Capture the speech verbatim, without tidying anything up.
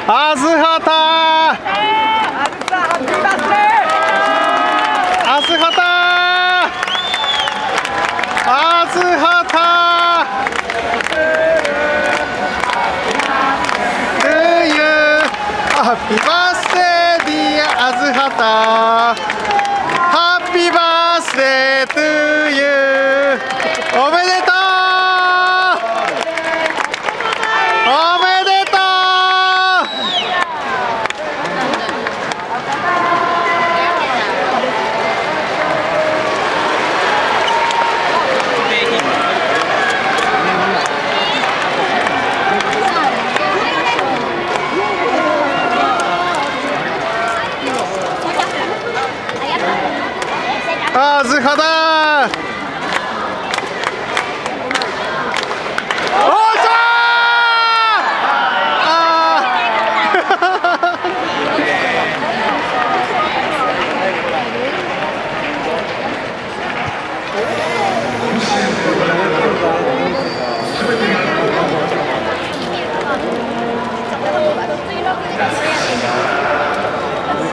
あずはたあずはたあずはた To you Happy birthday dear あずはた Happy birthday to you おめでとうおめでとうあずはだおっしゃーあー